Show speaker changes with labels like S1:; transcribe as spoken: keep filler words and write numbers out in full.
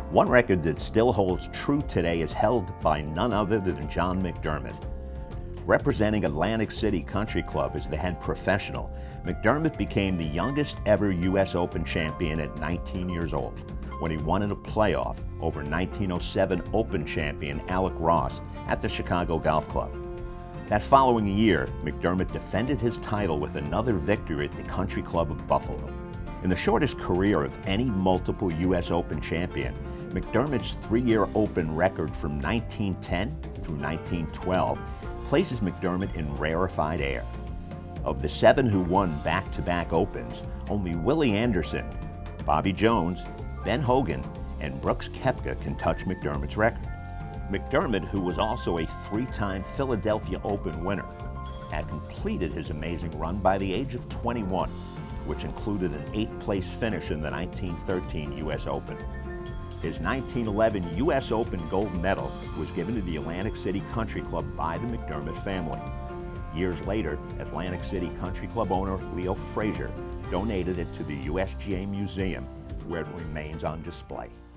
S1: One record that still holds true today is held by none other than John McDermott. Representing Atlantic City Country Club as the head professional, McDermott became the youngest ever U S Open champion at nineteen years old, when he won in a playoff over nineteen oh seven Open champion Alec Ross at the Chicago Golf Club. That following year, McDermott defended his title with another victory at the Country Club of Buffalo. In the shortest career of any multiple U S Open champion, McDermott's three-year Open record from nineteen ten through nineteen twelve places McDermott in rarefied air. Of the seven who won back-to-back Opens, only Willie Anderson, Bobby Jones, Ben Hogan, and Brooks Koepka can touch McDermott's record. McDermott, who was also a three-time Philadelphia Open winner, had completed his amazing run by the age of twenty-one, which included an eighth-place finish in the nineteen thirteen U S Open. His nineteen eleven U S Open gold medal was given to the Atlantic City Country Club by the McDermott family. Years later, Atlantic City Country Club owner Leo Frazier donated it to the U S G A Museum, where it remains on display.